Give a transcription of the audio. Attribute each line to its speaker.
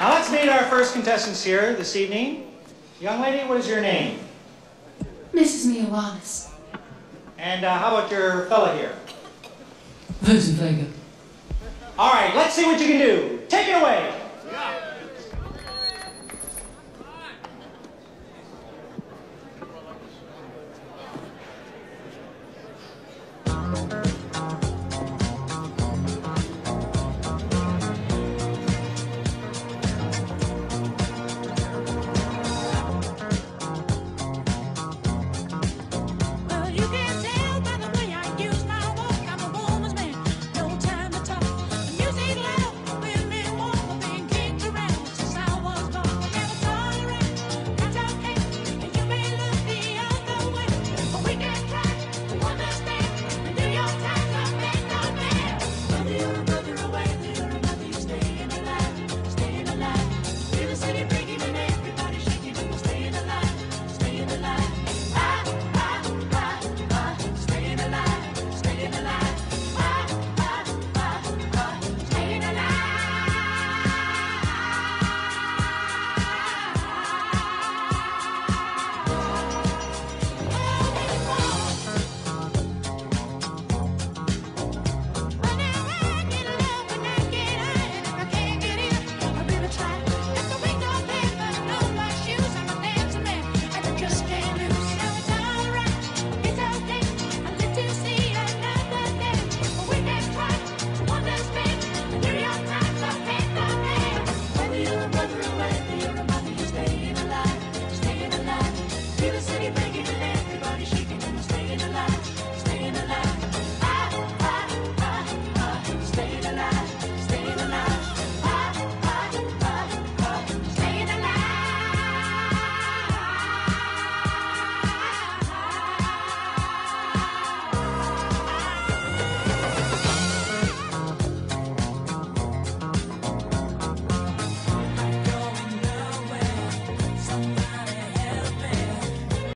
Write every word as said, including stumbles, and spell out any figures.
Speaker 1: Now let's meet our first contestants here this evening. Young lady, what is your name?
Speaker 2: Missus Mia Wallace.
Speaker 1: And uh, how about your fella here?
Speaker 3: Vincent Vega.
Speaker 1: All right, let's see what you can do. Take it away.